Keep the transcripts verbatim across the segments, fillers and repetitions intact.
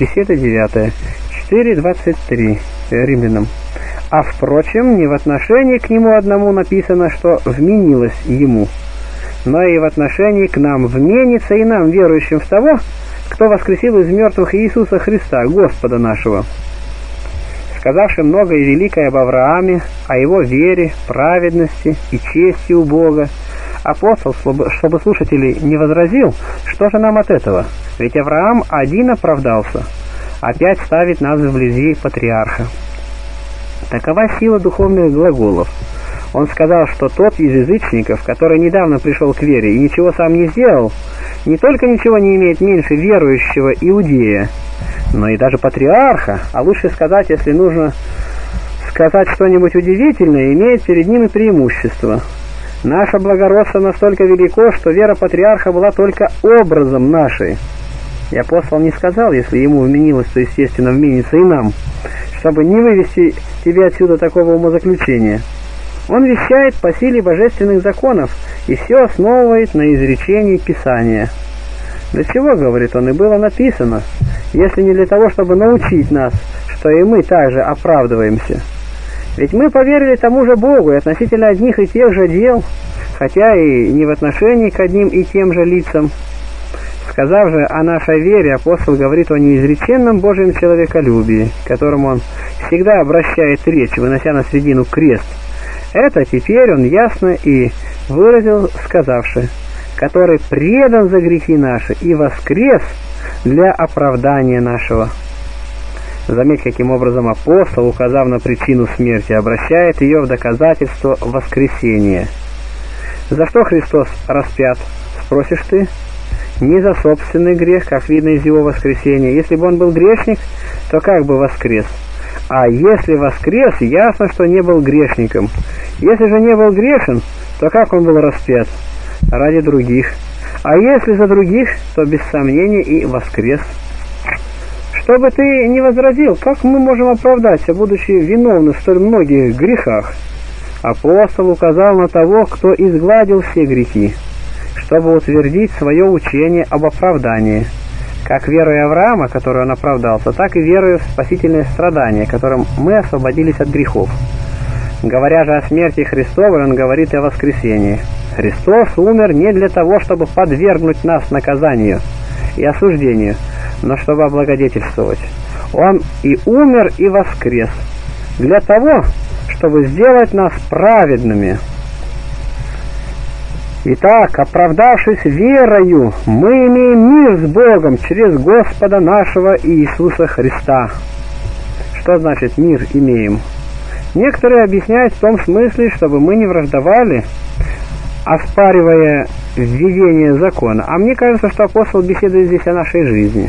Беседа девятая. четыре двадцать три. Римлянам. А впрочем, не в отношении к нему одному написано, что вменилось ему, но и в отношении к нам вменится и нам, верующим в того, кто воскресил из мертвых Иисуса Христа, Господа нашего, сказавши многое и великое об Аврааме, о его вере, праведности и чести у Бога. Апостол, чтобы слушателей не возразил, что же нам от этого? Ведь Авраам один оправдался, опять ставит нас вблизи патриарха. Такова сила духовных глаголов. Он сказал, что тот из язычников, который недавно пришел к вере и ничего сам не сделал, не только ничего не имеет меньше верующего иудея, но и даже патриарха, а лучше сказать, если нужно сказать что-нибудь удивительное, имеет перед ним и преимущество. Наше благородство настолько велико, что вера патриарха была только образом нашей. И апостол не сказал, если ему вменилось, то, естественно, вменится и нам, чтобы не вывести тебе отсюда такого умозаключения. Он вещает по силе божественных законов и все основывает на изречении Писания. Для чего, говорит он, и было написано, если не для того, чтобы научить нас, что и мы также оправдываемся. Ведь мы поверили тому же Богу и относительно одних и тех же дел, хотя и не в отношении к одним и тем же лицам. Сказав же о нашей вере, апостол говорит о неизреченном Божьем человеколюбии, которому он всегда обращает речь, вынося на средину крест. Это теперь он ясно и выразил, сказавши, который предан за грехи наши и воскрес для оправдания нашего. Заметь, каким образом апостол, указав на причину смерти, обращает ее в доказательство воскресения. За что Христос распят, спросишь ты? Не за собственный грех, как видно из его воскресения. Если бы он был грешник, то как бы воскрес? А если воскрес, ясно, что не был грешником. Если же не был грешен, то как он был распят? Ради других. А если за других, то без сомнения и воскрес. Что бы ты ни возразил, как мы можем оправдаться, будучи виновны в столь многих грехах? Апостол указал на того, кто изгладил все грехи, чтобы утвердить свое учение об оправдании, как верой Авраама, которую он оправдался, так и верою в спасительное страдание, которым мы освободились от грехов. Говоря же о смерти Христовой, он говорит и о воскресении. Христос умер не для того, чтобы подвергнуть нас наказанию и осуждению, но чтобы облагодетельствовать. Он и умер, и воскрес для того, чтобы сделать нас праведными. Итак, оправдавшись верою, мы имеем мир с Богом через Господа нашего Иисуса Христа. Что значит мир имеем? Некоторые объясняют в том смысле, чтобы мы не враждовали, оспаривая введение закона. А мне кажется, что апостол беседует здесь о нашей жизни.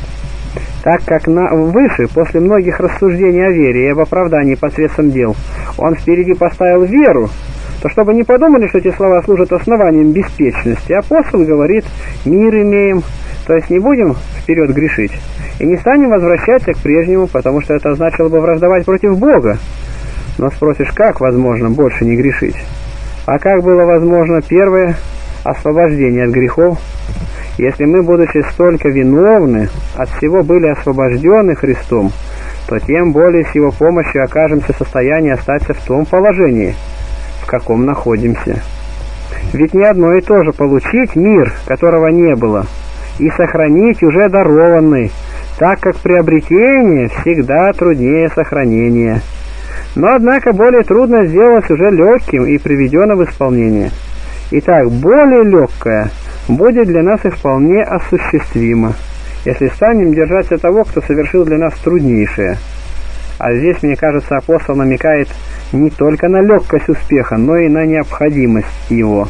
Так как на, выше, после многих рассуждений о вере и об оправдании посредством дел, он впереди поставил веру, то чтобы не подумали, что эти слова служат основанием беспечности, апостол говорит: мир имеем, то есть не будем вперед грешить, и не станем возвращаться к прежнему, потому что это значило бы враждовать против Бога. Но спросишь, как возможно больше не грешить? А как было возможно первое освобождение от грехов? Если мы, будучи столько виновны, от всего были освобождены Христом, то тем более с Его помощью окажемся в состоянии остаться в том положении, в каком находимся. Ведь не одно и то же получить мир, которого не было, и сохранить уже дарованный, так как приобретение всегда труднее сохранения. Но, однако, более трудно сделать уже легким и приведено в исполнение. Итак, более легкое будет для нас и вполне осуществимо, если станем держаться того, кто совершил для нас труднейшее. А здесь, мне кажется, апостол намекает не только на легкость успеха, но и на необходимость его.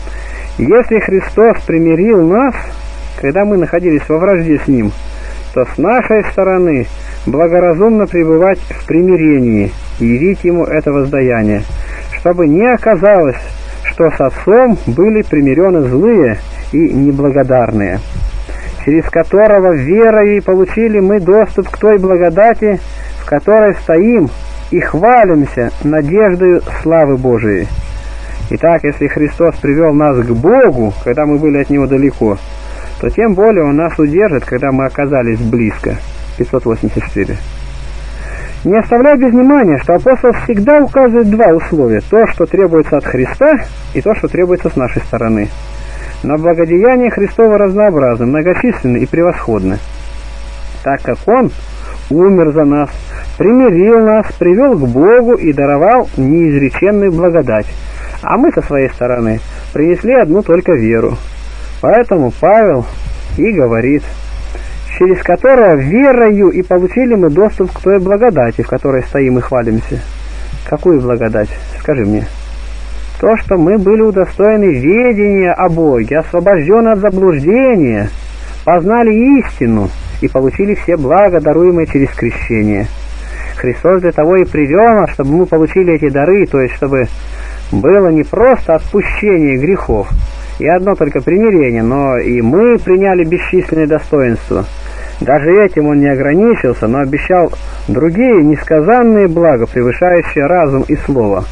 Если Христос примирил нас, когда мы находились во вражде с Ним, то с нашей стороны благоразумно пребывать в примирении, явить Ему это воздаяние, чтобы не оказалось, что с Отцом были примирены злые и неблагодарные, через которого верой получили мы доступ к той благодати, в которой стоим и хвалимся надеждою славы Божией. Итак, если Христос привел нас к Богу, когда мы были от Него далеко, то тем более Он нас удержит, когда мы оказались близко. пятьсот восемьдесят четыре. Не оставляй без внимания, что апостол всегда указывает два условия: то, что требуется от Христа, и то, что требуется с нашей стороны. Но благодеяния Христова разнообразны, многочисленны и превосходны, так как Он умер за нас, примирил нас, привел к Богу и даровал неизреченную благодать, а мы со своей стороны принесли одну только веру. Поэтому Павел и говорит, через которого верою и получили мы доступ к той благодати, в которой стоим и хвалимся. Какую благодать? Скажи мне. То, что мы были удостоены ведения о Боге, освобождены от заблуждения, познали истину и получили все блага, даруемые через крещение. Христос для того и привел нас, чтобы мы получили эти дары, то есть чтобы было не просто отпущение грехов и одно только примирение, но и мы приняли бесчисленные достоинства. Даже этим Он не ограничился, но обещал другие несказанные блага, превышающие разум и слово.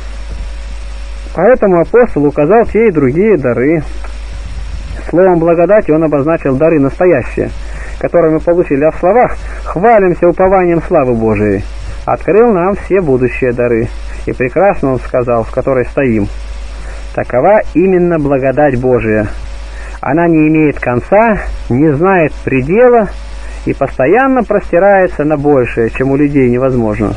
Поэтому апостол указал те и другие дары. Словом благодати он обозначил дары настоящие, которые мы получили, а в словах «хвалимся упованием славы Божией». Открыл нам все будущие дары, и прекрасно он сказал, в которой стоим. Такова именно благодать Божия. Она не имеет конца, не знает предела и постоянно простирается на большее, чем у людей невозможно.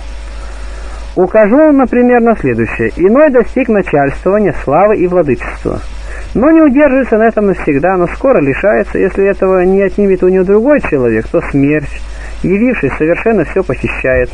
Укажу, например, на следующее. Иной достиг начальствования, славы и владычества, но не удерживается на этом навсегда, но скоро лишается. Если этого не отнимет у него другой человек, то смерть, явившись, совершенно все похищает.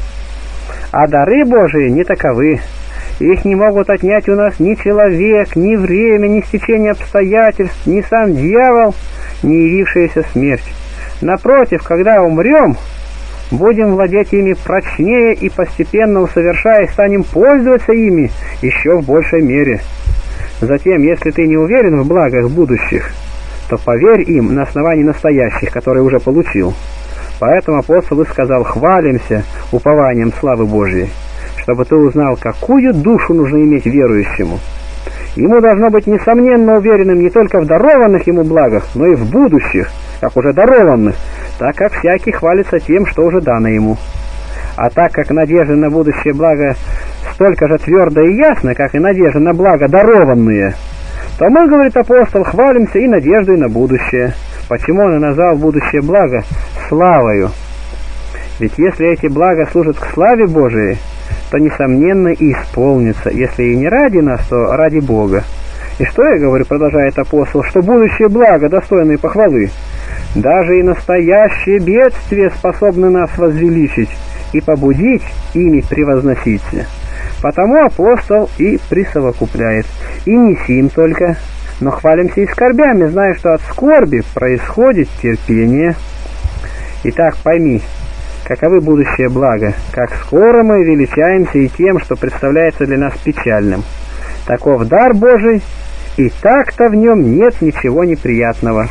А дары Божии не таковы. Их не могут отнять у нас ни человек, ни время, ни стечение обстоятельств, ни сам дьявол, ни явившаяся смерть. Напротив, когда умрем, будем владеть ими прочнее и постепенно усовершая, станем пользоваться ими еще в большей мере. Затем, если ты не уверен в благах будущих, то поверь им на основании настоящих, которые уже получил. Поэтому апостол и сказал: «Хвалимся упованием славы Божьей», чтобы ты узнал, какую душу нужно иметь верующему. Ему должно быть несомненно уверенным не только в дарованных ему благах, но и в будущих, как уже дарованных, так как всякий хвалится тем, что уже дано ему. А так как надежда на будущее благо столько же твердо и ясно, как и надежда на благо дарованные, то мы, говорит апостол, хвалимся и надеждой на будущее. Почему он и назвал будущее благо славою? Ведь если эти блага служат к славе Божией, то несомненно и исполнится, если и не ради нас, то ради Бога. И что я говорю, продолжает апостол, что будущее благо, достойное похвалы, даже и настоящее бедствие способны нас возвеличить и побудить ими превозноситься. Потому апостол и присовокупляет: и не сим только, но хвалимся и скорбями, зная, что от скорби происходит терпение. Итак, пойми, каковы будущее благо, как скоро мы величаемся и тем, что представляется для нас печальным. Таков дар Божий, и так-то в нем нет ничего неприятного.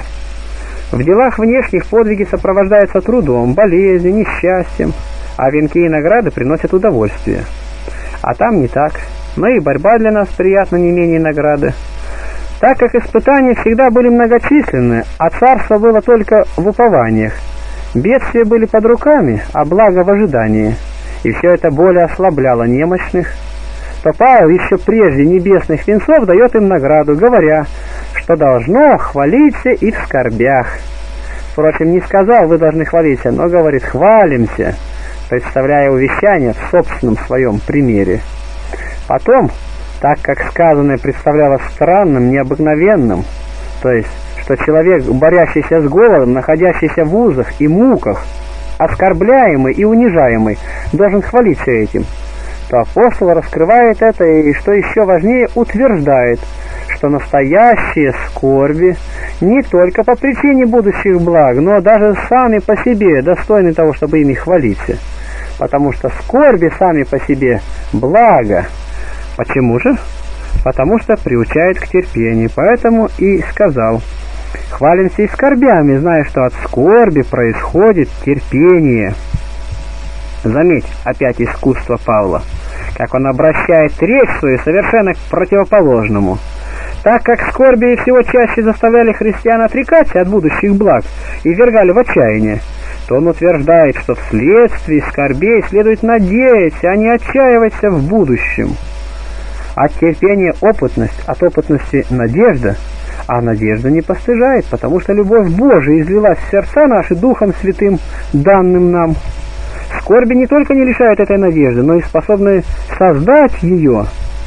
В делах внешних подвиги сопровождаются трудом, болезнью, несчастьем, а венки и награды приносят удовольствие. А там не так, но и борьба для нас приятна не менее награды. Так как испытания всегда были многочисленны, а царство было только в упованиях, бедствия были под руками, а благо в ожидании, и все это более ослабляло немощных, то Павел еще прежде небесных венцов дает им награду, говоря, что должно хвалиться и в скорбях. Впрочем, не сказал, вы должны хвалиться, но говорит, хвалимся, представляя увещание в собственном своем примере. Потом, так как сказанное представлялось странным, необыкновенным, то есть, что человек, борящийся с голодом, находящийся в узах и муках, оскорбляемый и унижаемый, должен хвалиться этим, то апостол раскрывает это и, что еще важнее, утверждает, что настоящие скорби не только по причине будущих благ, но даже сами по себе достойны того, чтобы ими хвалиться, потому что скорби сами по себе благо. Почему же? Потому что приучает к терпению. Поэтому и сказал: хвалимся и скорбями, зная, что от скорби происходит терпение. Заметь опять искусство Павла, как он обращает речь свою совершенно к противоположному. Так как скорби всего чаще заставляли христиан отрекаться от будущих благ и ввергали в отчаяние, то он утверждает, что вследствие скорбей следует надеяться, а не отчаиваться в будущем. От терпения опытность, от опытности надежда, а надежда не постыжает, потому что любовь Божия излилась в сердца наши Духом Святым, данным нам. Скорби не только не лишают этой надежды, но и способны создать ее.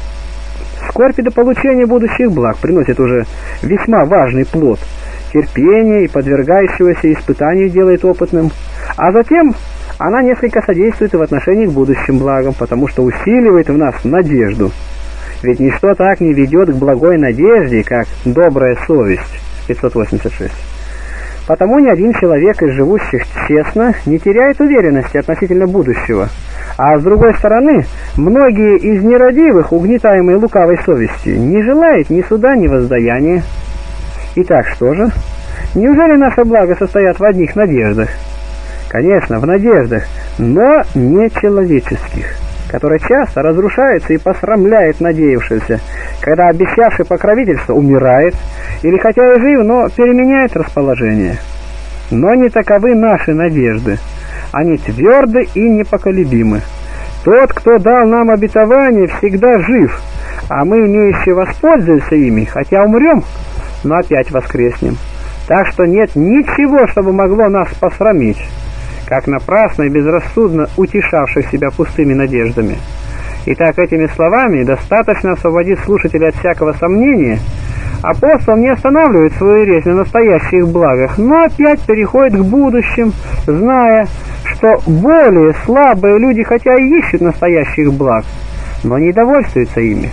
Скорбь до получения будущих благ приносит уже весьма важный плод. Терпение и подвергающегося испытанию делает опытным, а затем она несколько содействует и в отношении к будущим благам, потому что усиливает в нас надежду. Ведь ничто так не ведет к благой надежде, как добрая совесть. пятьсот восемьдесят шесть. Потому ни один человек из живущих честно не теряет уверенности относительно будущего, а с другой стороны, многие из нерадивых, угнетаемые лукавой совестью, не желают ни суда, ни воздаяния. Итак, что же? Неужели наше благо состоят в одних надеждах? Конечно, в надеждах, но не человеческих, которые часто разрушаются и посрамляет надеявшегося, когда обещавший покровительство умирает, или хотя и жив, но переменяет расположение. Но не таковы наши надежды. Они тверды и непоколебимы. Тот, кто дал нам обетование, всегда жив, а мы, имеющие, воспользуемся ими, хотя умрем, но опять воскреснем. Так что нет ничего, чтобы могло нас посрамить, как напрасно и безрассудно утешавших себя пустыми надеждами. Итак, этими словами достаточно освободить слушателя от всякого сомнения. Апостол не останавливает свою речь на настоящих благах, но опять переходит к будущим, зная, что более слабые люди хотя и ищут настоящих благ, но не довольствуются ими.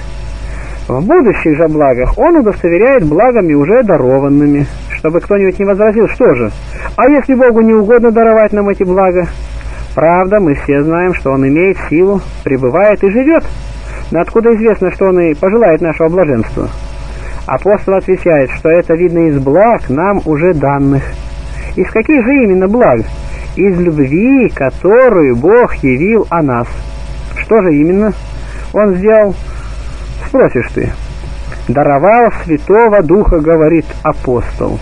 В будущих же благах он удостоверяет благами уже дарованными, чтобы кто-нибудь не возразил, что же, а если Богу не угодно даровать нам эти блага? Правда, мы все знаем, что Он имеет силу, пребывает и живет, но откуда известно, что Он и пожелает нашего блаженства? Апостол отвечает, что это видно из благ нам уже данных. Из каких же именно благ? Из любви, которую Бог явил о нас. Что же именно Он сделал? Спросишь ты. Даровал Святого Духа, говорит апостол.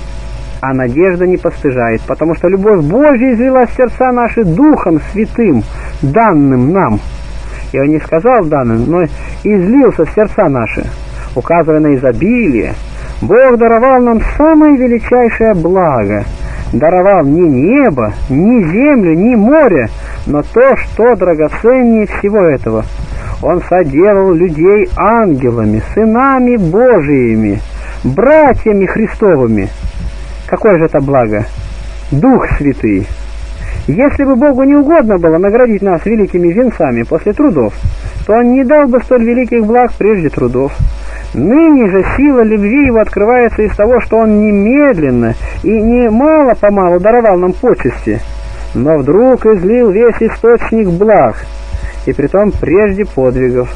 А надежда не постыжает, потому что любовь Божья излилась в сердца наши Духом Святым, данным нам. И он не сказал данным, но излился в сердца наши, указывая на изобилие. Бог даровал нам самое величайшее благо. Даровал не небо, не землю, не море, но то, что драгоценнее всего этого. Он соделал людей ангелами, сынами Божиими, братьями Христовыми. Какое же это благо? Дух Святый. Если бы Богу не угодно было наградить нас великими венцами после трудов, то Он не дал бы столь великих благ прежде трудов. Ныне же сила любви Его открывается из того, что Он немедленно и не мало-помалу даровал нам почести, но вдруг излил весь источник благ, и притом прежде подвигов.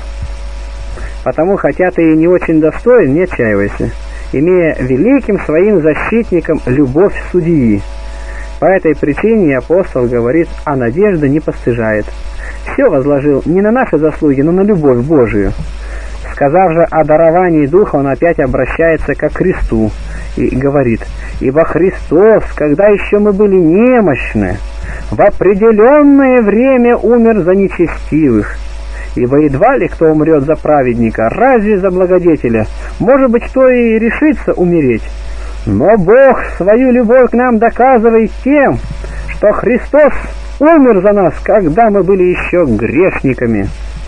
Потому, хотя ты и не очень достоин, не отчаивайся, имея великим своим защитником любовь судьи. По этой причине апостол говорит, а надежда не постыжает. Все возложил не на наши заслуги, но на любовь Божию. Сказав же о даровании Духа, он опять обращается ко Христу и говорит, «Ибо Христос, когда еще мы были немощны, в определенное время умер за нечестивых. Ибо едва ли кто умрет за праведника, разве за благодетеля? Может быть, кто и решится умереть. Но Бог свою любовь к нам доказывает тем, что Христос умер за нас, когда мы были еще грешниками».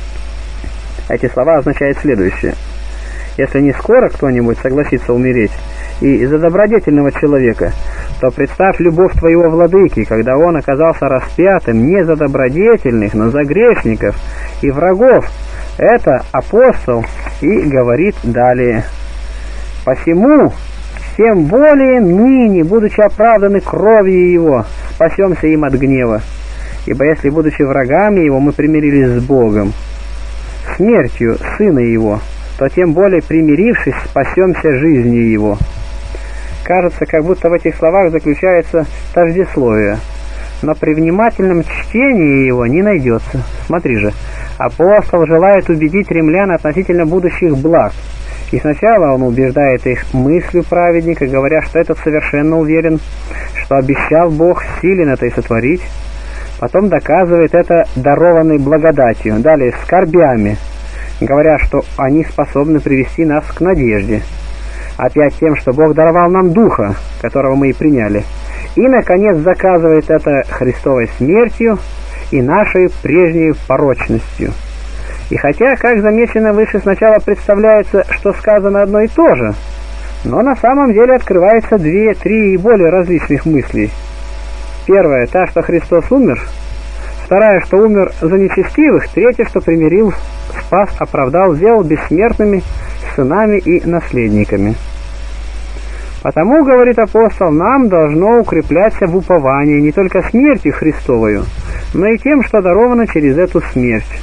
Эти слова означают следующее. Если не скоро кто-нибудь согласится умереть и из-за добродетельного человека, то представь любовь твоего владыки, когда он оказался распятым не за добродетельных, но за грешников и врагов. Это апостол и говорит далее. «Посему, тем более ныне, будучи оправданы кровью Его, спасемся им от гнева. Ибо если, будучи врагами Его, мы примирились с Богом, смертью Сына Его, то тем более, примирившись, спасемся жизнью Его». Кажется, как будто в этих словах заключается тождесловие, но при внимательном чтении его не найдется. Смотри же, апостол желает убедить римлян относительно будущих благ, И сначала он убеждает их мыслью праведника, говоря, что этот совершенно уверен, что обещал Бог силен это и сотворить. Потом доказывает это дарованной благодатью, далее скорбями, говоря, что они способны привести нас к надежде. Опять тем, что Бог даровал нам Духа, которого мы и приняли. И, наконец, заказывает это Христовой смертью и нашей прежней порочностью. И хотя, как замечено выше, сначала представляется, что сказано одно и то же, но на самом деле открывается две, три и более различных мыслей. Первая, та, что Христос умер. Вторая, что умер за нечестивых. Третья, что примирил, спас, оправдал, сделал бессмертными сынами и наследниками. Потому, говорит апостол, нам должно укрепляться в уповании не только смертью Христовою, но и тем, что даровано через эту смерть.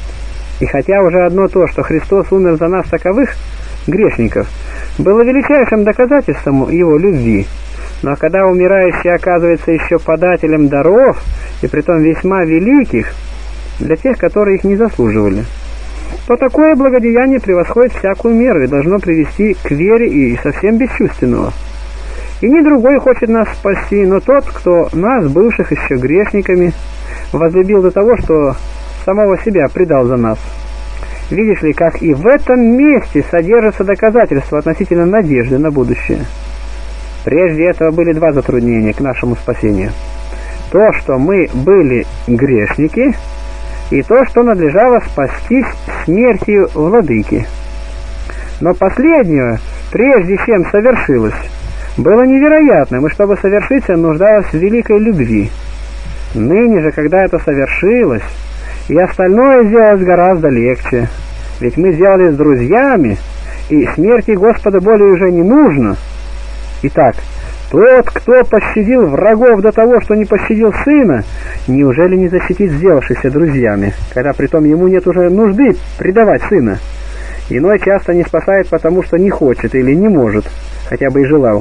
И хотя уже одно то, что Христос умер за нас таковых, грешников, было величайшим доказательством Его любви, но когда умирающий оказывается еще подателем даров, и притом весьма великих, для тех, которые их не заслуживали, то такое благодеяние превосходит всякую меру и должно привести к вере и совсем бесчувственного. И не другой хочет нас спасти, но тот, кто нас, бывших еще грешниками, возлюбил до того, что самого себя предал за нас. Видишь ли, как и в этом месте содержится доказательство относительно надежды на будущее. Прежде этого были два затруднения к нашему спасению. То, что мы были грешники, и то, что надлежало спастись смертью владыки. Но последнее, прежде чем совершилось, было невероятным, и чтобы совершиться, нуждалось в великой любви. Ныне же, когда это совершилось, и остальное сделалось гораздо легче, ведь мы сделались друзьями, и смерти Господа более уже не нужно. Итак, тот, кто пощадил врагов до того, что не пощадил сына, неужели не защитит сделавшихся друзьями, когда притом ему нет уже нужды предавать сына? Иной часто не спасает, потому что не хочет или не может, хотя бы и желал.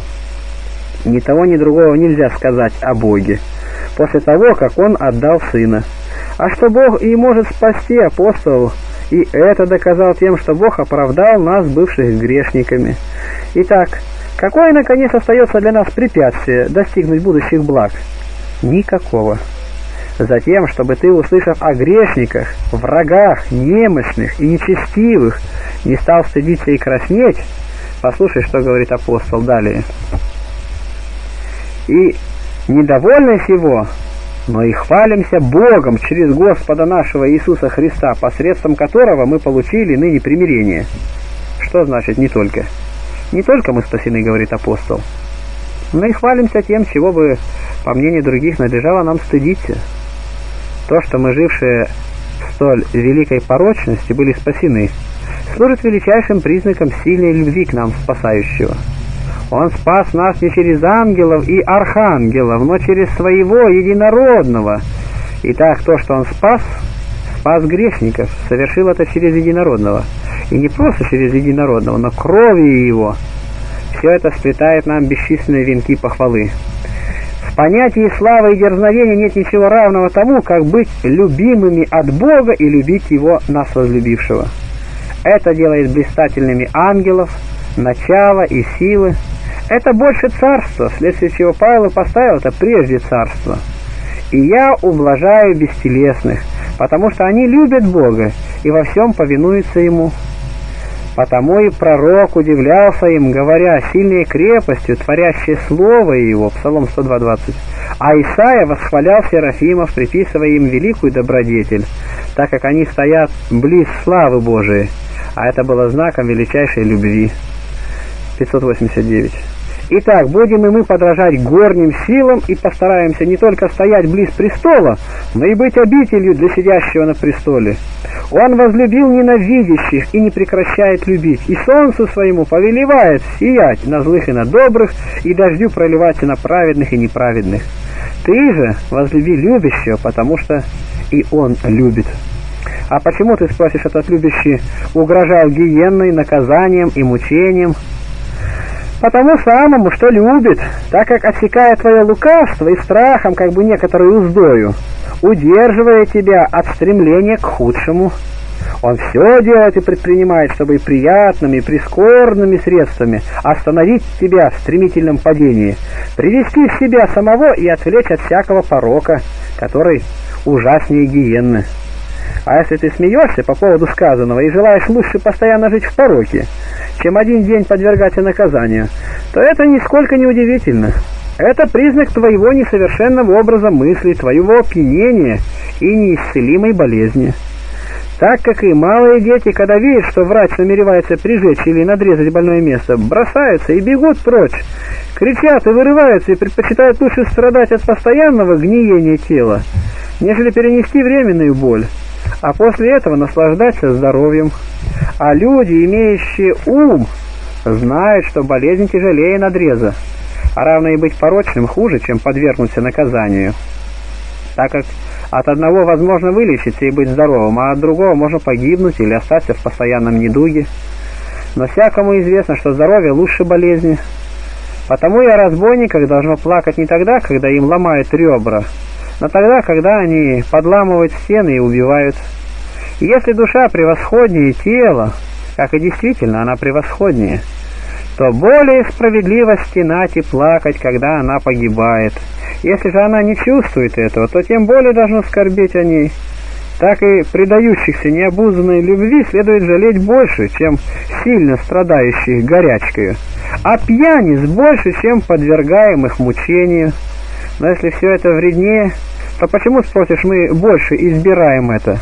Ни того, ни другого нельзя сказать о Боге, после того, как он отдал сына. А что Бог и может спасти апостолов, и это доказал тем, что Бог оправдал нас, бывших грешниками. Итак, какое, наконец, остается для нас препятствие достигнуть будущих благ? Никакого. Затем, чтобы ты, услышав о грешниках, врагах, немощных и нечестивых, не стал стыдиться и краснеть, послушай, что говорит апостол далее. И недовольны сего, но и хвалимся Богом через Господа нашего Иисуса Христа, посредством которого мы получили ныне примирение. Что значит «не только»? Не только мы спасены, говорит апостол, но и хвалимся тем, чего бы, по мнению других, надлежало нам стыдиться. То, что мы, жившие в столь великой порочности, были спасены, служит величайшим признаком сильной любви к нам спасающего. Он спас нас не через ангелов и архангелов, но через своего единородного. Итак, то, что он спас, спас грешников, совершил это через единородного. И не просто через единородного, но кровью его. Все это сплетает нам бесчисленные венки похвалы. В понятии славы и дерзновения нет ничего равного тому, как быть любимыми от Бога и любить Его, нас возлюбившего. Это делает блистательными ангелов, начало и силы. Это больше царства, вследствие чего Павел поставил это прежде царство. И я ублажаю бестелесных, потому что они любят Бога и во всем повинуются Ему. Потому и пророк удивлялся им, говоря, сильной крепостью, творящей слово Его, Псалом сто два двадцать. А Исаия восхвалял серафимов, приписывая им великую добродетель, так как они стоят близ славы Божией, а это было знаком величайшей любви. пятьсот восемьдесят девять. Итак, будем и мы подражать горним силам и постараемся не только стоять близ престола, но и быть обителью для сидящего на престоле. Он возлюбил ненавидящих и не прекращает любить, и солнцу своему повелевает сиять на злых и на добрых, и дождю проливаться на праведных и неправедных. Ты же возлюби любящего, потому что и он любит. А почему, ты спросишь, этот любящий угрожал гиенной, наказанием и мучением? Потому самому, что любит, так как, отсекая твое лукавство и страхом, как бы некоторую уздою, удерживая тебя от стремления к худшему, Он все делает и предпринимает, чтобы и приятными, и прискорбными средствами остановить тебя в стремительном падении, привести в себя самого и отвлечь от всякого порока, который ужаснее гиенны. А если ты смеешься по поводу сказанного и желаешь лучше постоянно жить в пороке, чем один день подвергаться наказанию, то это нисколько не удивительно. Это признак твоего несовершенного образа мысли, твоего опьянения и неисцелимой болезни. Так как и малые дети, когда видят, что врач намеревается прижечь или надрезать больное место, бросаются и бегут прочь, кричат и вырываются и предпочитают лучше страдать от постоянного гниения тела, нежели перенести временную боль, а после этого наслаждаться здоровьем. А люди, имеющие ум, знают, что болезнь тяжелее надреза, а равно и быть порочным хуже, чем подвергнуться наказанию, так как от одного возможно вылечиться и быть здоровым, а от другого можно погибнуть или остаться в постоянном недуге. Но всякому известно, что здоровье лучше болезни. Потому и о разбойниках должно плакать не тогда, когда им ломают ребра, но тогда, когда они подламывают стены и убивают. И если душа превосходнее тела, как и действительно она превосходнее, то более справедливо стенать и плакать, когда она погибает. Если же она не чувствует этого, то тем более должно скорбеть о ней. Так и предающихся необузданной любви следует жалеть больше, чем сильно страдающих горячкою, а пьяниц больше, чем подвергаемых мучению. Но если все это вреднее, то почему, спросишь, мы больше избираем это?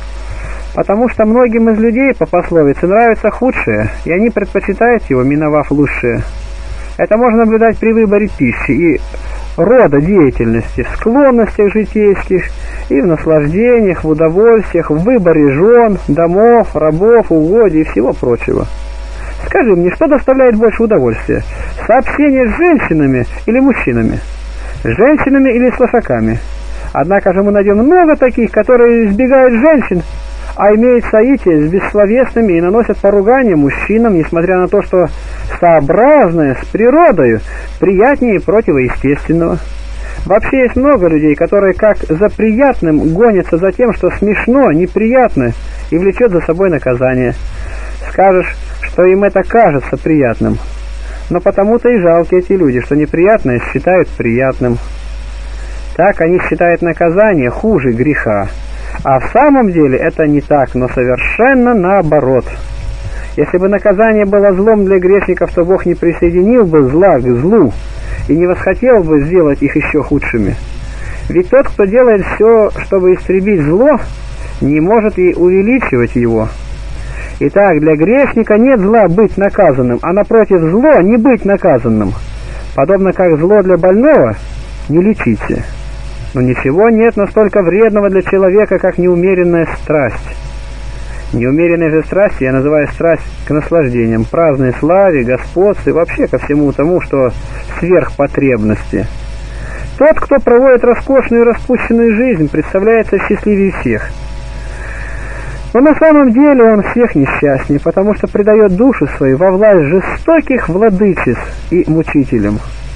Потому что многим из людей по пословице нравится худшее, и они предпочитают его, миновав лучшее. Это можно наблюдать при выборе пищи и рода деятельности, в склонностях житейских и в наслаждениях, в удовольствиях, в выборе жен, домов, рабов, угодий и всего прочего. Скажи мне, что доставляет больше удовольствия? Сообщение с женщинами или мужчинами? С женщинами или с лошаками? Однако же мы найдем много таких, которые избегают женщин, а имеют соитие с бессловесными и наносят поругания мужчинам, несмотря на то, что сообразное с природою приятнее противоестественного. Вообще есть много людей, которые как за приятным гонятся за тем, что смешно, неприятно и влечет за собой наказание. Скажешь, что им это кажется приятным, но потому-то и жалки эти люди, что неприятное считают приятным. Так они считают наказание хуже греха. А в самом деле это не так, но совершенно наоборот. Если бы наказание было злом для грешников, то Бог не присоединил бы зла к злу и не восхотел бы сделать их еще худшими. Ведь тот, кто делает все, чтобы истребить зло, не может и увеличивать его. Итак, для грешника нет зла быть наказанным, а напротив зло не быть наказанным. Подобно как зло для больного не лечите. Но ничего нет настолько вредного для человека, как неумеренная страсть. Неумеренной же страстью я называю страсть к наслаждениям, праздной славе, господству и вообще ко всему тому, что сверх потребности. Тот, кто проводит роскошную и распущенную жизнь, представляется счастливее всех. Но на самом деле он всех несчастнее, потому что предает душу свою во власть жестоких владычиц и мучителям.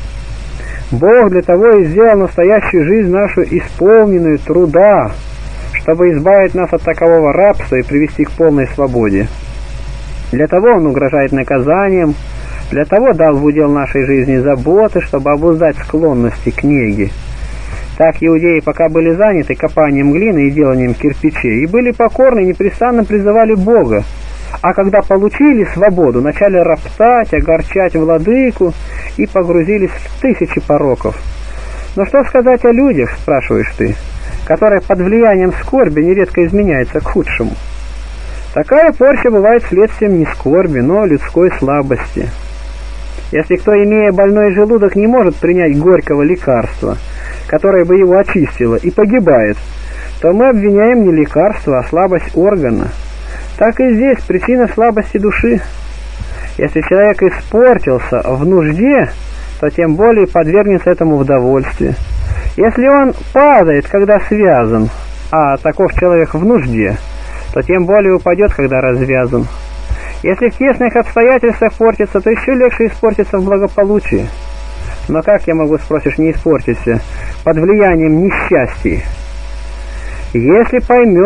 Бог для того и сделал настоящую жизнь нашу исполненную труда, чтобы избавить нас от такового рабства и привести к полной свободе. Для того Он угрожает наказанием, для того дал в удел нашей жизни заботы, чтобы обуздать склонности к неге. Так иудеи пока были заняты копанием глины и деланием кирпичей, и были покорны и непрестанно призывали Бога, а когда получили свободу, начали роптать, огорчать владыку и погрузились в тысячи пороков. Но что сказать о людях, спрашиваешь ты, которые под влиянием скорби нередко изменяются к худшему? Такая порча бывает следствием не скорби, но людской слабости. Если кто, имея больной желудок, не может принять горького лекарства, которое бы его очистило, и погибает, то мы обвиняем не лекарство, а слабость органа. Так и здесь причина слабости души. Если человек испортился в нужде, то тем более подвергнется этому в довольстве. Если он падает, когда связан, а таков человек в нужде, то тем более упадет, когда развязан. Если в тесных обстоятельствах портится, то еще легче испортиться в благополучии. Но как я могу, спросишь, не испортиться под влиянием несчастья? Если поймешь,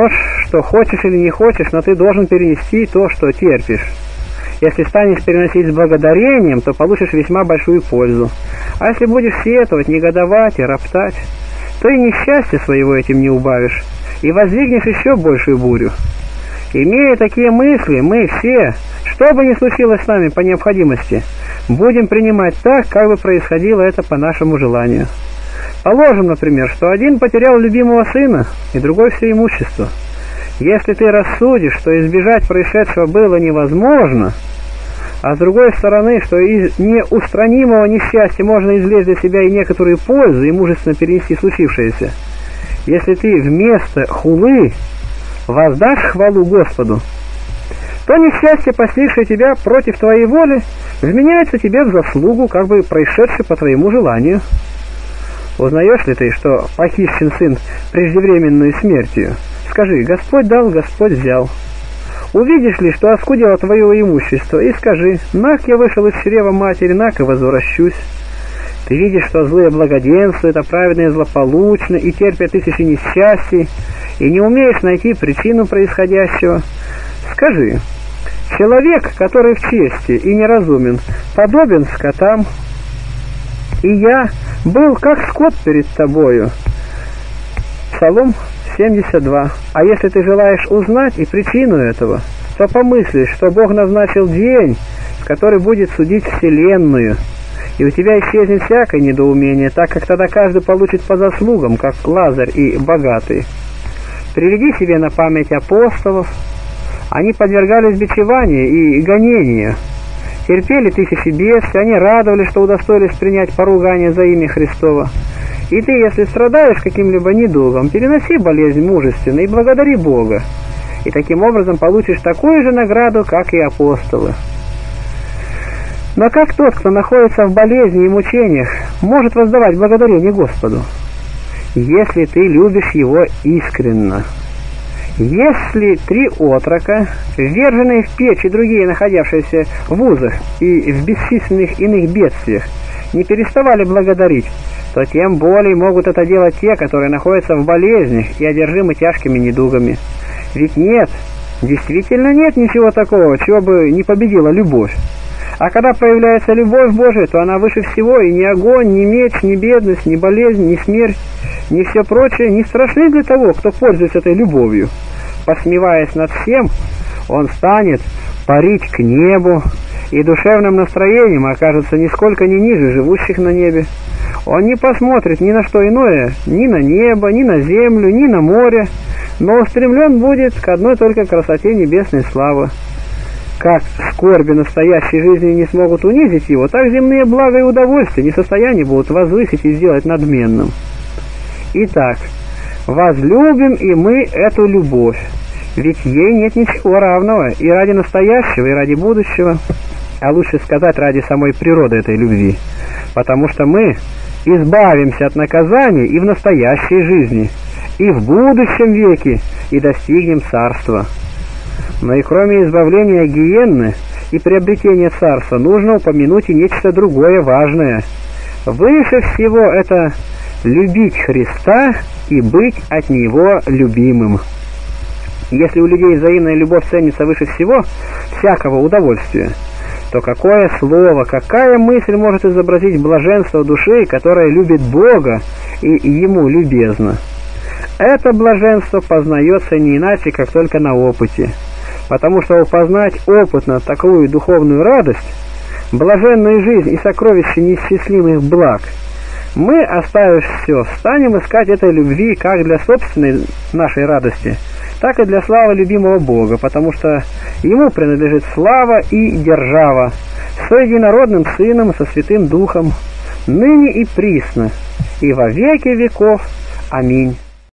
что хочешь или не хочешь, но ты должен перенести то, что терпишь. Если станешь переносить с благодарением, то получишь весьма большую пользу. А если будешь сетовать, негодовать и роптать, то и несчастья своего этим не убавишь, и воздвигнешь еще большую бурю. Имея такие мысли, мы все, что бы ни случилось с нами по необходимости, будем принимать так, как бы происходило это по нашему желанию. Положим, например, что один потерял любимого сына, и другой все имущество. Если ты рассудишь, что избежать происшедшего было невозможно, а с другой стороны, что из неустранимого несчастья можно извлечь для себя и некоторую пользу, и мужественно перенести случившееся, если ты вместо хулы воздашь хвалу Господу, то несчастье, постигшее тебя против твоей воли, вменяется тебе в заслугу, как бы происшедшее по твоему желанию. Узнаешь ли ты, что похищен сын преждевременную смертью? Скажи: Господь дал, Господь взял. Увидишь ли, что оскудело твое имущество, и скажи: нак я вышел из чрева матери, нак и возвращусь. Ты видишь, что злые благоденствуют, а праведные злополучны, и терпят тысячи несчастий, и не умеешь найти причину происходящего. Скажи: человек, который в чести и неразумен, подобен скотам, и я был как скот перед тобою. Псалом семьдесят два. А если ты желаешь узнать и причину этого, то помысли, что Бог назначил день, в который будет судить вселенную, и у тебя исчезнет всякое недоумение, так как тогда каждый получит по заслугам, как Лазарь и богатый. Приведи себе на память апостолов. Они подвергались бичеванию и гонению, терпели тысячи бедствий, они радовались, что удостоились принять поругание за имя Христово. И ты, если страдаешь каким-либо недугом, переноси болезнь мужественно и благодари Бога, и таким образом получишь такую же награду, как и апостолы. Но как тот, кто находится в болезни и мучениях, может воздавать благодарение Господу? Если ты любишь Его искренно. Если три отрока, вверженные в печь и другие, находившиеся в узах и в бесчисленных иных бедствиях, не переставали благодарить, то тем более могут это делать те, которые находятся в болезнях и одержимы тяжкими недугами. Ведь нет, действительно нет ничего такого, чего бы не победила любовь. А когда проявляется любовь Божия, то она выше всего, и ни огонь, ни меч, ни бедность, ни болезнь, ни смерть, ни все прочее не страшны для того, кто пользуется этой любовью. Посмеваясь над всем, он станет парить к небу, и душевным настроением окажется нисколько не ниже живущих на небе. Он не посмотрит ни на что иное, ни на небо, ни на землю, ни на море, но устремлен будет к одной только красоте небесной славы. Как скорби настоящей жизни не смогут унизить его, так земные блага и удовольствия не в состоянии будут возвысить и сделать надменным. Итак, возлюбим и мы эту любовь, ведь ей нет ничего равного и ради настоящего, и ради будущего, а лучше сказать, ради самой природы этой любви, потому что мы избавимся от наказания и в настоящей жизни, и в будущем веке, и достигнем царства. Но и кроме избавления гиенны и приобретения царства, нужно упомянуть и нечто другое важное. Выше всего это любить Христа и быть от Него любимым. Если у людей взаимная любовь ценится выше всего всякого удовольствия, то какое слово, какая мысль может изобразить блаженство души, которая любит Бога и Ему любезна? Это блаженство познается не иначе, как только на опыте, потому что познать опытно такую духовную радость, блаженную жизнь и сокровище неисчислимых благ, мы, оставив все, станем искать этой любви как для собственной нашей радости, так и для славы любимого Бога, потому что Ему принадлежит слава и держава, со единородным Сыном, со Святым Духом, ныне и присно, и во веки веков. Аминь.